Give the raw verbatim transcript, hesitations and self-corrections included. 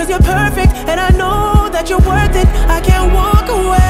cause you're perfect, and I know that you're worth it. I can't walk away.